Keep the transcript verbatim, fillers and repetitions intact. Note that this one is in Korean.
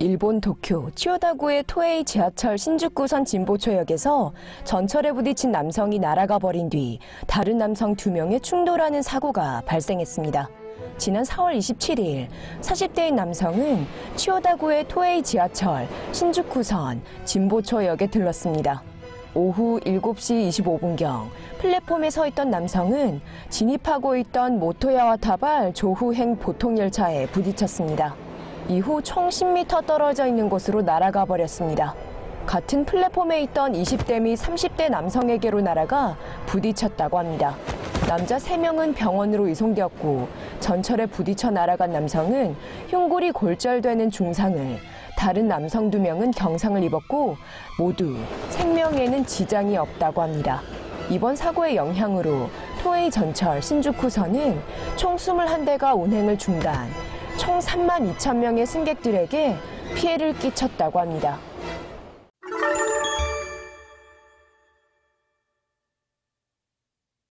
일본 도쿄 치요다구의 토에이 지하철 신주쿠선 진보초역에서 전철에 부딪힌 남성이 날아가 버린 뒤 다른 남성 두 명이 충돌하는 사고가 발생했습니다. 지난 사월 이십칠일 사십 대인 남성은 치요다구의 토에이 지하철 신주쿠선 진보초역에 들렀습니다. 오후 일곱 시 이십오 분경 플랫폼에 서 있던 남성은 진입하고 있던 모토야와타발 조후행 보통열차에 부딪혔습니다. 이후 총 십 미터 떨어져 있는 곳으로 날아가 버렸습니다. 같은 플랫폼에 있던 이십 대 및 삼십 대 남성에게로 날아가 부딪혔다고 합니다. 남자 세 명은 병원으로 이송되었고 전철에 부딪혀 날아간 남성은 흉골이 골절되는 중상을, 다른 남성 두 명은 경상을 입었고 모두 생명에는 지장이 없다고 합니다. 이번 사고의 영향으로 토에이 전철 신주쿠선은 총 이십일 대가 운행을 중단, 총 삼만 이천 명의 승객들에게 피해를 끼쳤다고 합니다.